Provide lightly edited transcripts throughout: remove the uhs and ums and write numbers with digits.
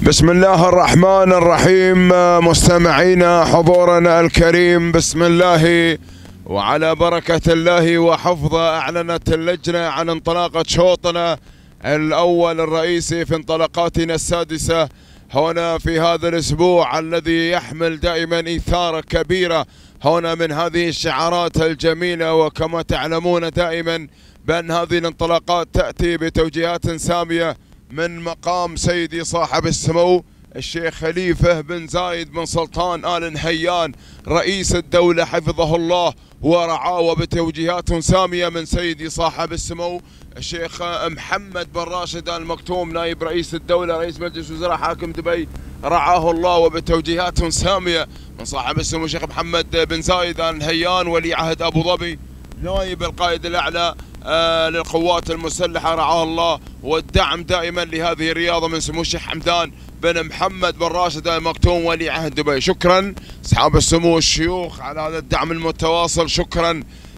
بسم الله الرحمن الرحيم. مستمعينا حضورنا الكريم، بسم الله وعلى بركة الله وحفظه أعلنت اللجنة عن انطلاقة شوطنا الأول الرئيسي في انطلاقاتنا السادسة هنا في هذا الأسبوع الذي يحمل دائما إثارة كبيرة هنا من هذه الشعارات الجميلة. وكما تعلمون دائما بأن هذه الانطلاقات تأتي بتوجيهات سامية من مقام سيدي صاحب السمو الشيخ خليفة بن زايد بن سلطان آل نهيان رئيس الدولة حفظه الله ورعاه، وبتوجيهات سامية من سيدي صاحب السمو الشيخ محمد بن راشد آل مكتوم نائب رئيس الدولة رئيس مجلس وزراء حاكم دبي رعاه الله، وبتوجيهات سامية من صاحب السمو الشيخ محمد بن زايد آل نهيان ولي عهد أبو ظبي نائب القائد الأعلى للقوات المسلحة رعاه الله، والدعم دائما لهذه الرياضة من سمو الشيخ حمدان بن محمد بن راشد آل مكتوم ولي عهد دبي. شكرا أصحاب السمو الشيوخ على هذا الدعم المتواصل. شكرا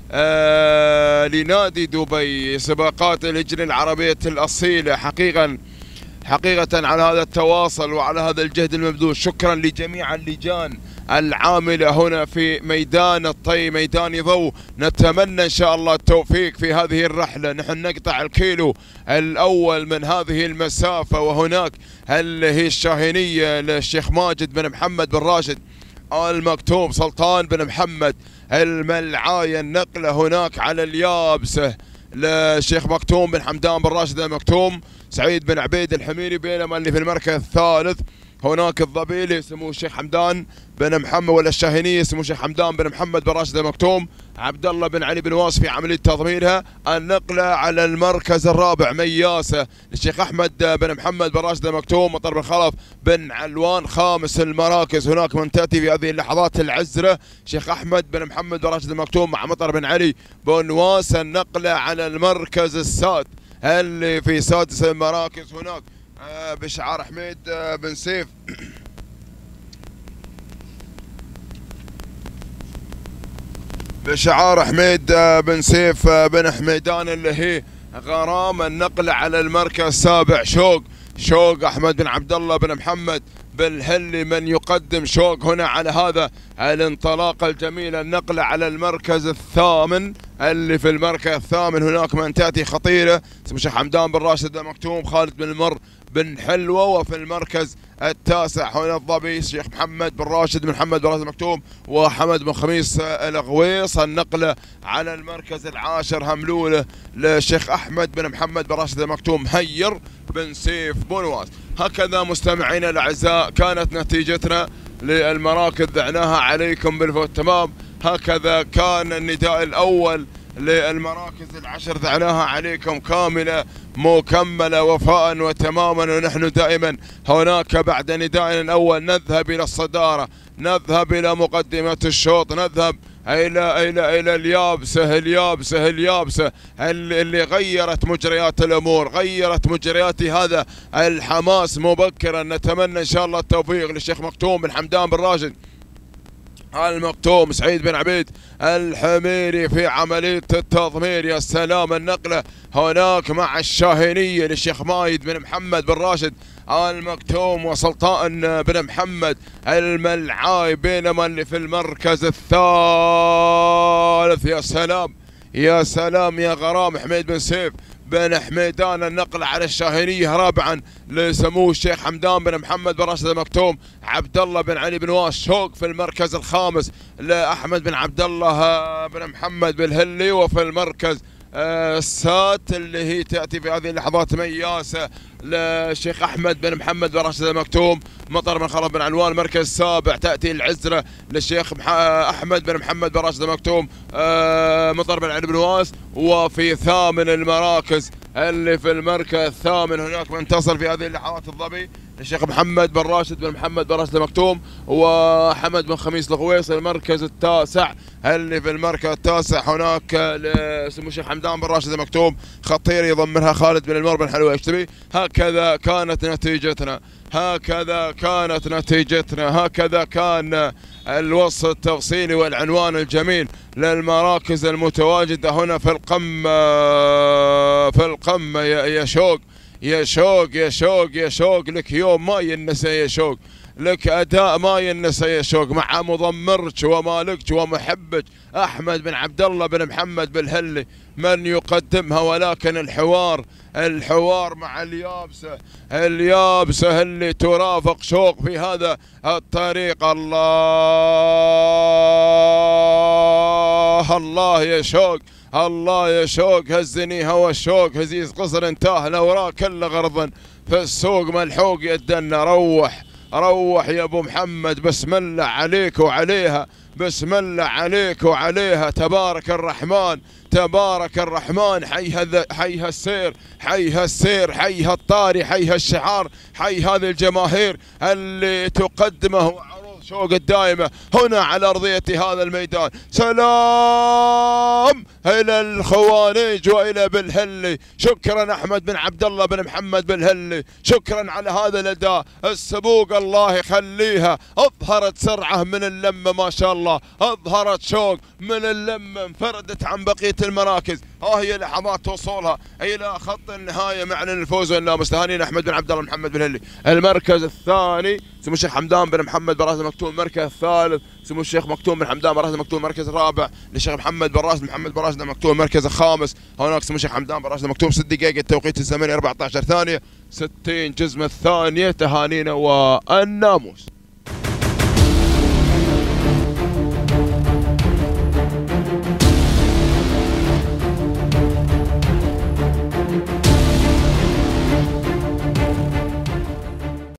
لنادي دبي سباقات الهجن العربية الأصيلة حقيقة على هذا التواصل وعلى هذا الجهد المبذول. شكرا لجميع اللجان العاملة هنا في ميدان الطي ميدان ضوء. نتمنى إن شاء الله التوفيق في هذه الرحلة. نحن نقطع الكيلو الأول من هذه المسافة، وهناك اللي هي الشاهينية للشيخ ماجد بن محمد بن راشد آل مكتوم سلطان بن محمد الملعاية. النقلة هناك على اليابسة للشيخ مكتوم بن حمدان بن راشد آل مكتوم سعيد بن عبيد الحميري، بينما اللي في المركز الثالث هناك الضبيلي سمو الشيخ حمدان بن محمد ولا الشاهينية سمو الشيخ حمدان بن محمد بن راشد آل مكتوم عبد الله بن علي بن واصف في عملية تضميرها. النقلة على المركز الرابع مياسة للشيخ أحمد بن محمد بن راشد آل مكتوم مطر بن خلف بن علوان. خامس المراكز هناك من تأتي في هذه اللحظات العزرة شيخ أحمد بن محمد بن راشد آل مكتوم مع مطر بن علي بن واس. النقلة على المركز السادس اللي في سادس المراكز هناك بشعار حميد بن سيف بشعار حميد بن سيف بن حميدان اللي هي غرام. النقل على المركز السابع شوق أحمد بن عبد الله بن محمد بالهلي من يقدم شوق هنا على هذا الانطلاقة الجميلة. النقلة على المركز الثامن اللي في المركز الثامن هناك من تأتي خطيرة سمو الشيخ حمدان بن راشد آل مكتوم خالد بن المر بن حلوة. وفي المركز التاسع هنا الضبي الشيخ محمد بن راشد بن محمد بن راشد مكتوم وحمد بن خميس الغويص. النقلة على المركز العاشر هملولة للشيخ أحمد بن محمد بن راشد مكتوم هير بن سيف بونواس. هكذا مستمعينا الأعزاء كانت نتيجتنا للمراكز ذعناها عليكم بالفوت تمام. هكذا كان النداء الأول للمراكز العشر ذعناها عليكم كاملة مكملة وفاء وتماما. ونحن دائما هناك بعد ندائنا الأول نذهب إلى الصدارة، نذهب إلى مقدمة الشوط، نذهب إلى اليابسة اللي غيرت مجريات الأمور، غيرت مجريات هذا الحماس مبكرا. نتمنى إن شاء الله التوفيق للشيخ مكتوم بن حمدان بن راشد آل مكتوم سعيد بن عبيد الحميري في عملية التضمير. يا سلام. النقلة هناك مع الشاهينية للشيخ مايد بن محمد بن راشد آل مكتوم وسلطان بن محمد الملعاي، بينما اللي في المركز الثالث يا سلام يا غرام حميد بن سيف بن حميدان. النقل على الشاهينية رابعا لسمو الشيخ حمدان بن محمد بن راشد آل مكتوم عبد الله بن علي بن واس. شوق في المركز الخامس لأحمد بن عبد الله بن محمد بالهلي. وفي المركز السات اللي هي تأتي في هذه اللحظات مياسة للشيخ أحمد بن محمد بن راشد آل مكتوم مطر بن خلف بن علوان. المركز السابع تأتي العزرة للشيخ أحمد بن محمد بن راشد آل مكتوم مطر بن علي بن واس. وفي ثامن المراكز اللي في المركز الثامن هناك من تصل في هذه اللحظات الضبي الشيخ محمد بن راشد بن محمد بن راشد آل مكتوم وحمد بن خميس الغويص. المركز التاسع اللي في المركز التاسع هناك لسمو الشيخ حمدان بن راشد آل مكتوم خطير يضمنها خالد بن المر بن حلوة يشتبي. هكذا كانت نتيجتنا، هكذا كان الوصف التفصيلي والعنوان الجميل للمراكز المتواجدة هنا في القمة يا شوق يا شوق يا شوق يا شوق، لك يوم ما ينسى يا شوق، لك أداء ما ينسى يا شوق، مع مضمرك ومالكك ومحبك أحمد بن عبد الله بن محمد بالهلي من يقدمها. ولكن الحوار مع اليابسة اللي ترافق شوق في هذا الطريق. الله يا شوق، الله يا شوق، هزني هوى الشوق، هزيز قصر انتاه الاوراق كله غرضا في السوق ملحوق يدنا. روح يا ابو محمد، بسم الله عليك وعليها، بسم الله عليك وعليها. تبارك الرحمن تبارك الرحمن. حيها السير، حيها السير، حيها الطاري، حيها الشعار، حي هذه الجماهير اللي تقدمه شوق الدائمة هنا على أرضية هذا الميدان. سلام إلى الخوانيج وإلى بالهلي. شكرا أحمد بن عبد الله بن محمد بالهلي، شكرا على هذا الأداء. السبوق الله يخليها، أظهرت سرعة من اللمة ما شاء الله، أظهرت شوق من اللمة، انفردت عن بقية المراكز. هي لحظات وصولها إلى خط النهاية معلن الفوز وإلا مستهانين أحمد بن عبد الله بن محمد بالهلي. المركز الثاني سمو الشيخ حمدان بن محمد بن راشد مكتوم. المركز الثالث سمو الشيخ مكتوم بن حمدان بن راشد مكتوم. المركز الرابع للشيخ محمد بن راشد مكتوم. المركز الخامس هناك سمو الشيخ حمدان بن راشد مكتوم. 6 دقائق التوقيت الزمني 14 ثانية 60 جزمة الثانية. تهانينا والناموس.